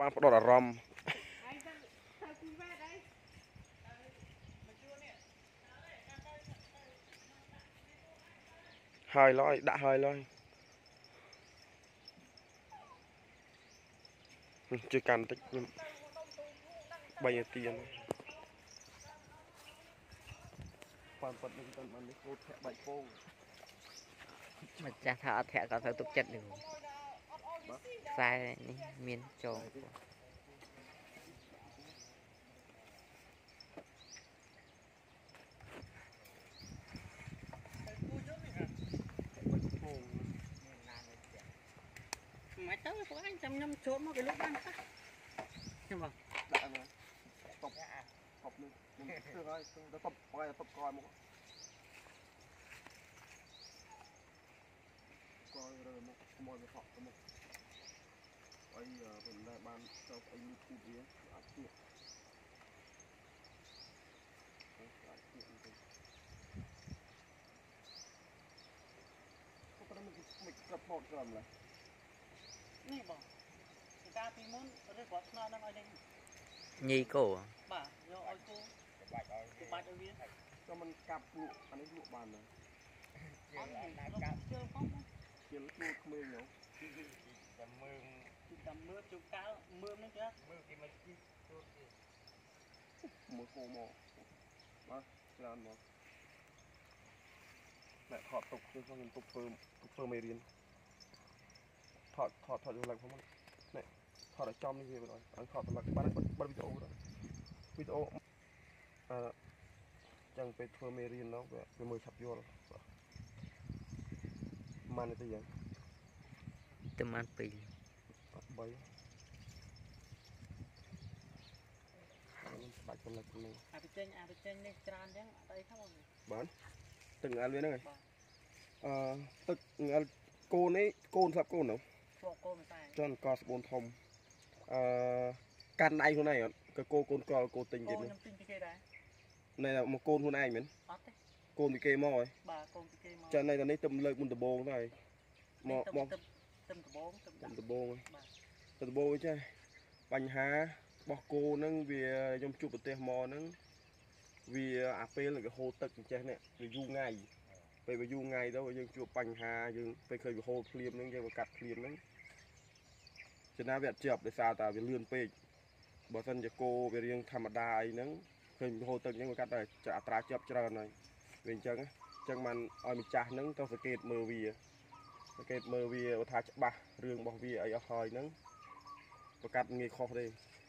បានផ្ដោតអារម្មណ៍ហើយឡើយដាក់ហើយឡើយជួយកាន់បន្តិចខ្ញុំ3នាទីហ្នឹងបានប៉ុតនឹងទៅបាននេះគោធាក់បាច់ពងម្ចាស់ថាអត់ធាក់ក៏ត្រូវទុកចិត្តនឹងខ្សែនេះមានចូលមិនទៅពួកអញចាំខ្ញុំចូលមកគេលុបបានខ្លះខ្ញុំបងដាក់ហ្នឹងតបតបនេះខ្ញុំធ្វើហើយទៅតបបាយតបកយមកកយរើមកខ្មោចវាហក់ទៅមកអីមិនដែលបានទៅអីលូតគូវាអត់ទៀតអត់ទៀតទេគាត់មិនក្របបោតក្រំឡើយនេះបងការពីមុនឬគាត់ស្នើនឹងឲ្យនេះញីគោបាទយកឲ្យគោបាច់ឲ្យវាក៏មិនកាប់លក់អានេះលក់បានដែរអត់កាប់ជើងផងជាលក់ក្មេងហ្នឹងតែមើលជុំកាលមើលនេះចាមើលគេមកជីចូលគេមួយគោមកបាទច្រើនមកអ្នកថតទុកគឺខ្ញុំទុកធ្វើមេរៀនថតយកឡើងផងនេះថតឲ្យចំនេះវាបងឲ្យថតសម្រាប់បានបិទវីដេអូចឹងពេលធ្វើមេរៀននោះវាមើលឆាប់យល់ម៉ានទេយ៉ាងទៅម៉ាន2 3 បាច់ចំណុចនេះអាបិចេញនេះច្រើនចឹងអត់អីថាបងបានទឹកងាល់វាហ្នឹងទឹកងាល់កូននេះកូនស្លាប់កូនហ្នឹងកូនតែចន់កស្បូនធំកាន់ដៃខ្លួនឯងអត់ក៏កូនកលគោទិញទៀតខ្ញុំទិញពីគេដែរណែមកកូនខ្លួនឯងមែនអត់ទេកូនពីគេមកហើយបាទកូនពីគេមកចានៅតែនេះទៅលើកមុនដំបងទៅហើយមកទឹមដំបងដំបងចាបញ្ហារបស់គោហ្នឹងវាខ្ញុំជួបប្រទេសមកហ្នឹងវាអាពេលវាហូរទឹកអញ្ចេះនេះវាយូរថ្ងៃពេលវាយូរថ្ងៃទៅយើងជួបបញ្ហាយើងពេលឃើញវាហូរភ្លាមហ្នឹងយើងមកកាត់ភ្លាមហ្នឹងចំណាវាអត់ជាប់ដោយសារតែវាលឿនពេកបើមិនជាគោវារៀងធម្មតាអីហ្នឹងឃើញហូរទឹកអញ្ចឹងវាកាត់តែអត្រាជាប់ច្រើនហើយវាអញ្ចឹងបានឲ្យម្ចាស់ហ្នឹងទៅសង្កេតមើលវាថាច្បាស់រឿងរបស់វាអីអស់ហើយហ្នឹងប្រកាសងាយខុសទេ